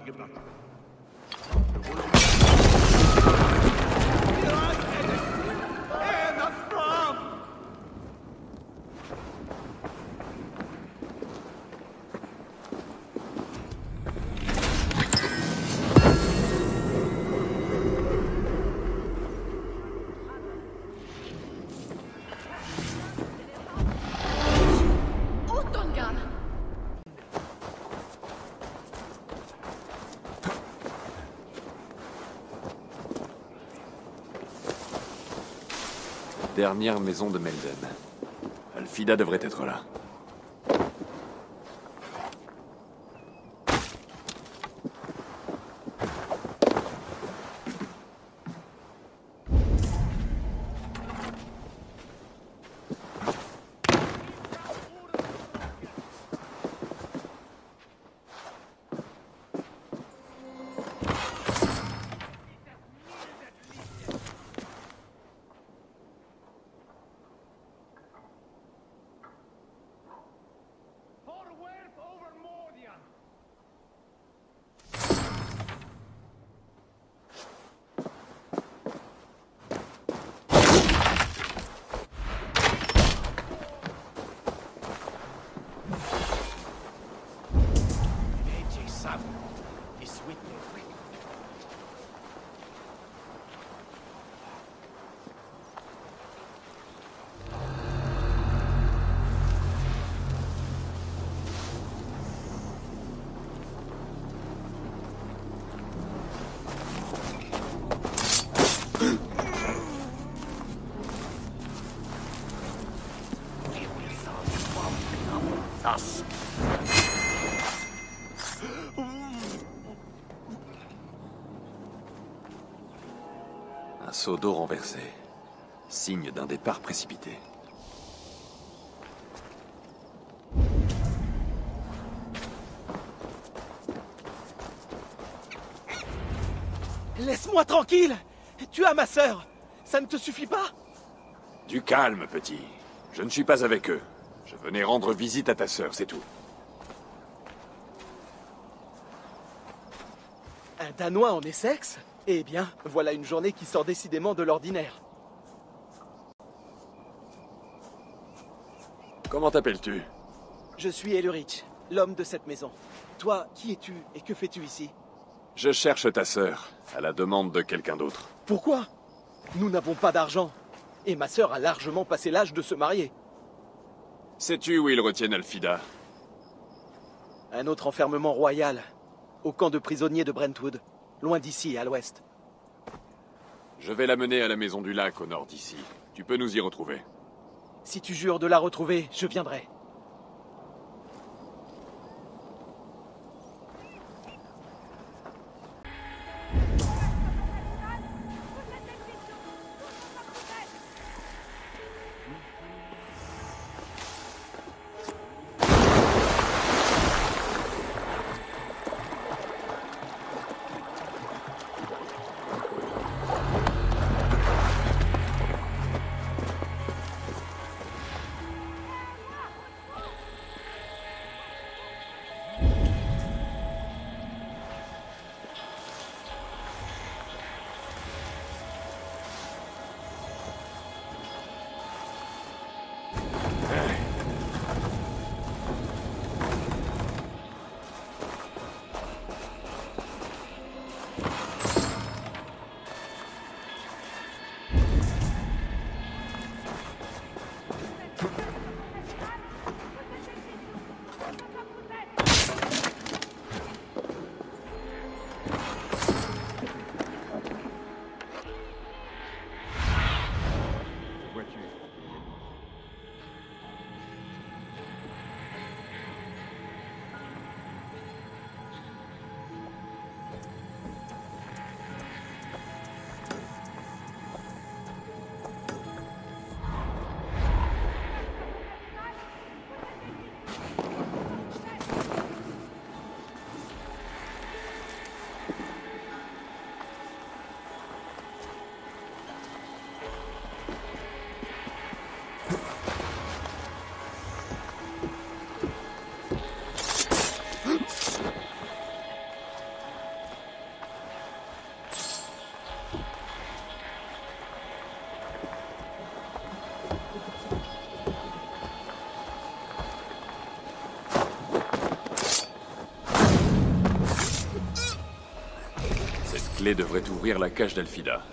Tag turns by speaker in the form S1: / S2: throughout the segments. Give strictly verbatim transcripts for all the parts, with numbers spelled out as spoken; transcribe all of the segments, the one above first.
S1: Dernière maison de Melden. Alfida devrait être là. Un seau d'eau renversé. Signe d'un départ précipité.
S2: Laisse-moi tranquille! Tu as ma sœur! Ça ne te suffit pas?
S1: Du calme, petit. Je ne suis pas avec eux. Je venais rendre visite à ta sœur, c'est tout.
S2: Un Danois en Essex? Eh bien, voilà une journée qui sort décidément de l'ordinaire.
S1: Comment t'appelles-tu?
S2: Je suis Elurich, l'homme de cette maison. Toi, qui es-tu et que fais-tu ici?
S1: Je cherche ta sœur, à la demande de quelqu'un d'autre.
S2: Pourquoi? Nous n'avons pas d'argent. Et ma sœur a largement passé l'âge de se marier.
S1: Sais-tu où ils retiennent Alfida?
S2: Un autre enfermement royal, au camp de prisonniers de Brentwood, loin d'ici, à l'ouest.
S1: Je vais la mener à la maison du lac, au nord d'ici. Tu peux nous y retrouver.
S2: Si tu jures de la retrouver, je viendrai.
S1: clé devrait ouvrir la cage d'Alfida.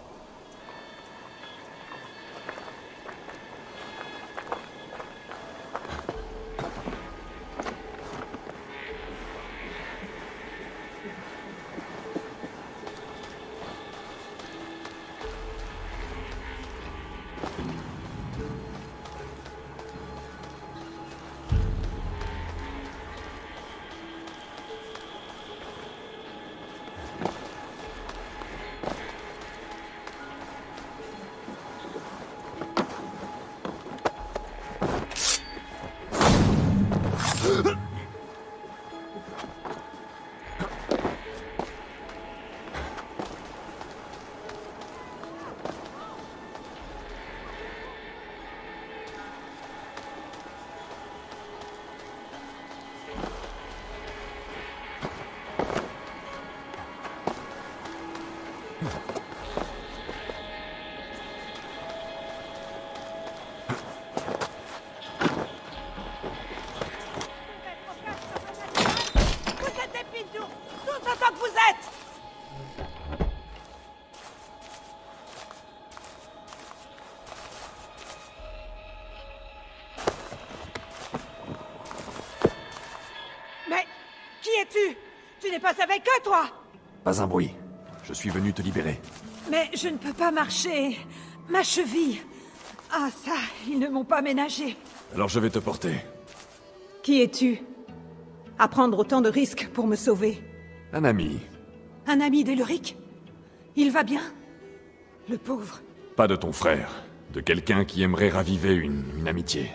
S3: Tu... tu n'es pas avec eux, toi?
S1: Pas un bruit. Je suis venu te libérer.
S3: Mais je ne peux pas marcher. Ma cheville... Ah, ça, ils ne m'ont pas ménagé.
S1: Alors je vais te porter.
S3: Qui es-tu? À prendre autant de risques pour me sauver.
S1: Un ami.
S3: Un ami d'Elric? Il va bien? Le pauvre.
S1: Pas de ton frère. De quelqu'un qui aimerait raviver une, une amitié.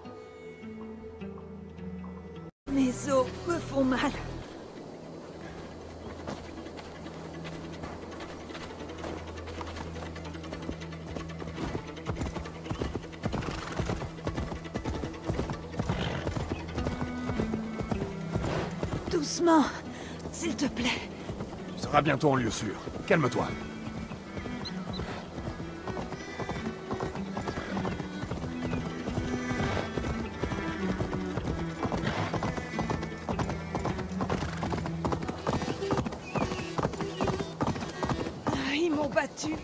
S3: Mes os me font mal. Doucement, s'il te plaît.
S1: Tu seras bientôt en lieu sûr. Calme-toi.
S3: Ah, ils m'ont battu.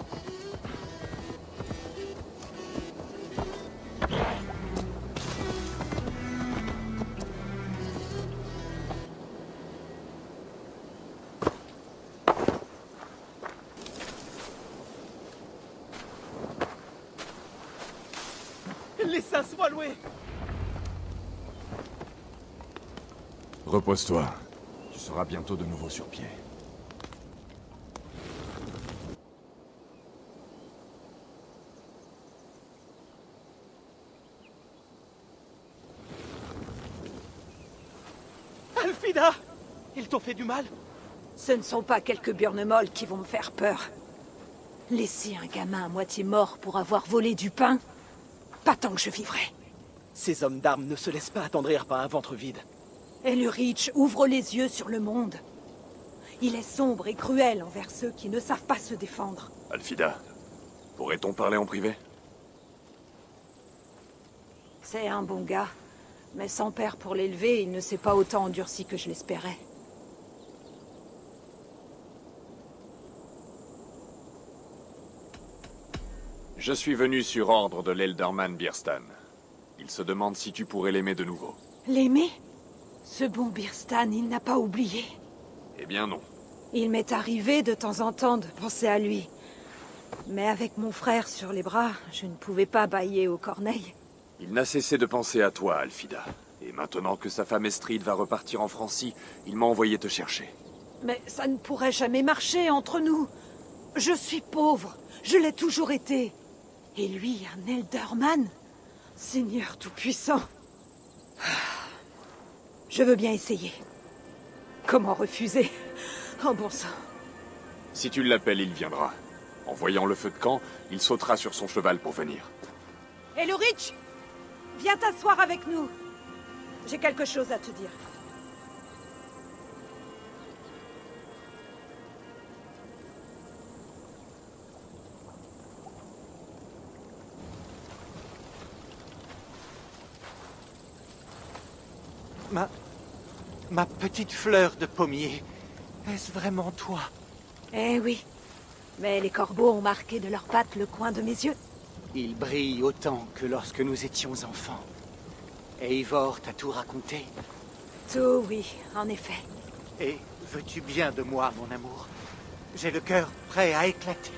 S2: Les saints soient loués!
S1: Repose-toi. Tu seras bientôt de nouveau sur pied.
S2: Alfida! Ils t'ont fait du mal?
S3: Ce ne sont pas quelques burnemols qui vont me faire peur. Laisser un gamin à moitié mort pour avoir volé du pain? Pas tant que je vivrai.
S2: Ces hommes d'armes ne se laissent pas attendrir par un ventre vide.
S3: Elrich ouvre les yeux sur le monde. Il est sombre et cruel envers ceux qui ne savent pas se défendre.
S1: Alfida, pourrait-on parler en privé?
S3: C'est un bon gars, mais sans père pour l'élever, il ne s'est pas autant endurci que je l'espérais.
S1: Je suis venu sur ordre de l'Elderman Birstan. Il se demande si tu pourrais l'aimer de nouveau.
S3: L'aimer? Ce bon Birstan, il n'a pas oublié.
S1: Eh bien non.
S3: Il m'est arrivé de temps en temps de penser à lui. Mais avec mon frère sur les bras, je ne pouvais pas bâiller aux corneilles.
S1: Il n'a cessé de penser à toi, Alfida. Et maintenant que sa femme Estrid va repartir en Francie, il m'a envoyé te chercher.
S3: Mais ça ne pourrait jamais marcher entre nous. Je suis pauvre, je l'ai toujours été. Et lui, un Elderman? Seigneur tout-puissant. Je veux bien essayer. Comment refuser? Oh bon sang.
S1: Si tu l'appelles, il viendra. En voyant le feu de camp, il sautera sur son cheval pour venir.
S3: Elrich, viens t'asseoir avec nous. J'ai quelque chose à te dire.
S2: Ma... ma petite fleur de pommier. Est-ce vraiment toi?
S3: Eh oui. Mais les corbeaux ont marqué de leurs pattes le coin de mes yeux.
S4: Ils brillent autant que lorsque nous étions enfants. Et Eivor t'a tout raconté?
S3: Tout, oui, en effet.
S4: Et veux-tu bien de moi, mon amour? J'ai le cœur prêt à éclater.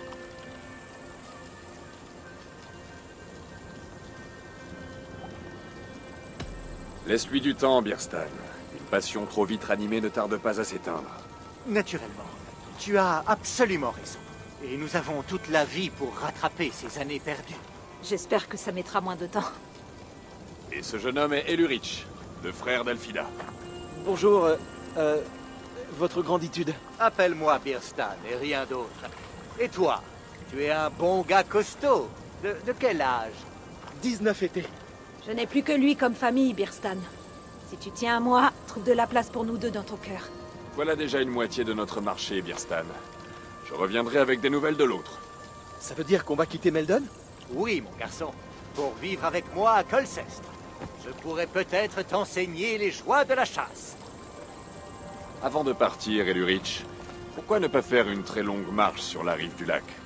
S1: Laisse-lui du temps, Birstan. Une passion trop vite ranimée ne tarde pas à s'éteindre.
S4: Naturellement. Tu as absolument raison. Et nous avons toute la vie pour rattraper ces années perdues.
S3: J'espère que ça mettra moins de temps.
S1: Et ce jeune homme est Elurich, le frère d'Alfida.
S2: Bonjour, euh, euh, votre granditude.
S4: Appelle-moi Birstan et rien d'autre. Et toi? Tu es un bon gars costaud. De, de quel âge?
S2: dix-neuf étés.
S3: Je n'ai plus que lui comme famille, Birstan. Si tu tiens à moi, trouve de la place pour nous deux dans ton cœur.
S1: Voilà déjà une moitié de notre marché, Birstan. Je reviendrai avec des nouvelles de l'autre.
S2: Ça veut dire qu'on va quitter Meldon?
S4: Oui, mon garçon. Pour vivre avec moi à Colcestre. Je pourrais peut-être t'enseigner les joies de la chasse.
S1: Avant de partir, Elurich, pourquoi ne pas faire une très longue marche sur la rive du lac?